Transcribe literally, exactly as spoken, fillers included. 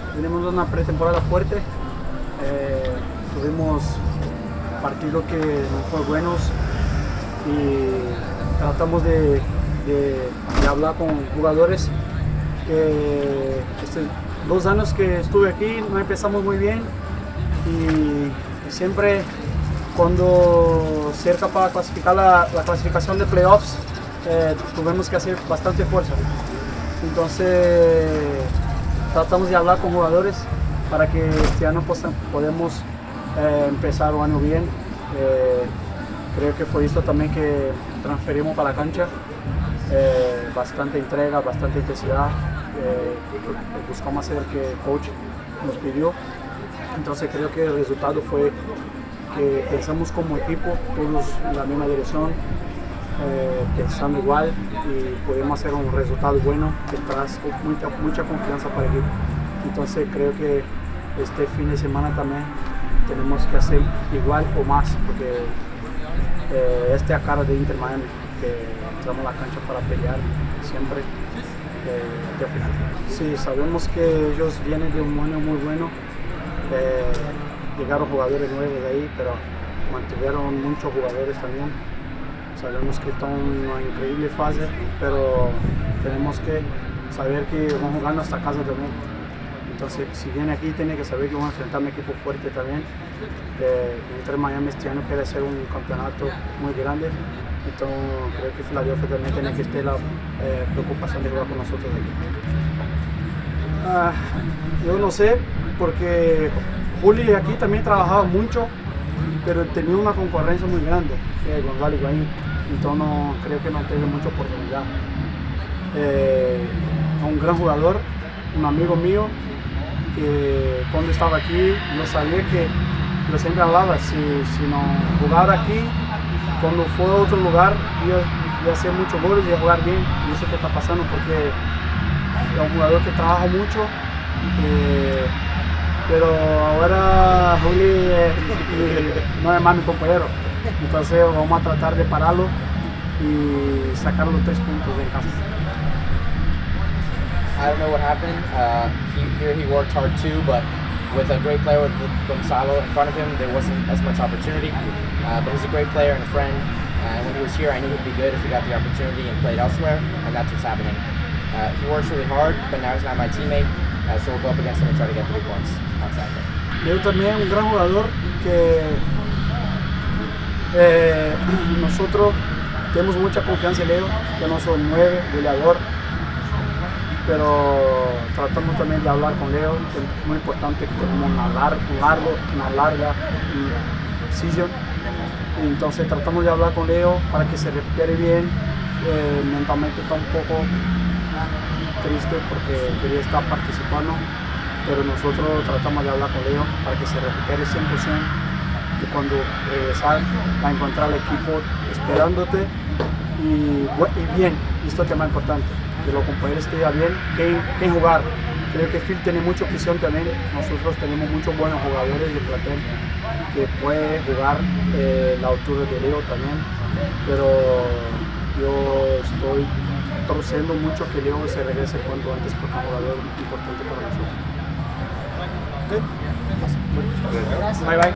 Tenemos una pretemporada fuerte, eh, tuvimos partidos que no fueron buenos y tratamos de, de, de hablar con jugadores que estos dos años que estuve aquí no empezamos muy bien y, y siempre cuando cerca para clasificar la, la clasificación de playoffs eh, tuvimos que hacer bastante fuerza. Entonces tratamos de hablar con jugadores para que este año podamos eh, empezar un año bien. Eh, creo que fue esto también que transferimos para la cancha. Eh, bastante entrega, bastante intensidad. Eh, buscamos hacer lo que el coach nos pidió. Entonces creo que el resultado fue que pensamos como equipo, todos en la misma dirección, eh, pensando igual y pudimos hacer un resultado bueno que trae mucha, mucha confianza para el equipo. Entonces creo que este fin de semana también tenemos que hacer igual o más, porque eh, esta es la cara de Inter Miami, que entramos a la cancha para pelear siempre eh, hasta el final. Sí, sabemos que ellos vienen de un año muy bueno. Eh, llegaron jugadores nuevos de ahí, pero mantuvieron muchos jugadores también. Sabemos que están en una increíble fase, pero tenemos que saber que vamos a jugar nuestra casa también. Entonces, si viene aquí, tiene que saber que vamos a enfrentar a un equipo fuerte también. Eh, Inter Miami este año quiere hacer un campeonato muy grande, entonces creo que Philadelphia también tiene que tener la eh, preocupación de jugar con nosotros aquí. Ah, yo no sé, porque Juli aquí también trabajaba mucho, pero tenía una concurrencia muy grande, que es Gonzalo Higuaín, entonces no, creo que no tiene mucha oportunidad. Eh, un gran jugador, un amigo mío, que cuando estaba aquí yo sabía que yo siempre hablaba, si, si no jugara aquí, cuando fue a otro lugar iba, iba a hacer muchos goles y iba a jugar bien, y eso que está pasando porque es un jugador que trabaja mucho. Eh, pero ahora Juli eh, no es más mi compañero, entonces vamos a tratar de pararlo y sacar los tres puntos en casa. I don't know what happened. Uh, he, here he worked hard too, but with a great player with Gonzalo in front of him, there wasn't as much opportunity. Uh, but he's a great player and a friend. And uh, when he was here, I knew he'd be good if he got the opportunity and played elsewhere, and that's what's happening. Uh, he works really hard, but now he's not my teammate, uh, so we'll go up against him and try to get three points on Saturday. Leo también es un gran jugador que eh, nosotros tenemos mucha confianza en Leo, que no son nueve, goleador, pero tratamos también de hablar con Leo, que es muy importante que tenemos una, lar un largo, una larga season, y entonces tratamos de hablar con Leo para que se recupere bien. Eh, mentalmente está un poco triste porque quería estar participando, pero nosotros tratamos de hablar con Leo para que se recupere cien por ciento y cuando regresar va a encontrar al equipo esperándote y, y bien, esto es lo más importante, que los compañeros estén bien, que, que jugar. Creo que Phil tiene mucha presión también, nosotros tenemos muchos buenos jugadores de plantel que pueden jugar eh, la altura de Leo también, pero yo estoy torciendo mucho que Leo se regrese cuanto antes porque es un jugador importante para nosotros. Good. Bye bye.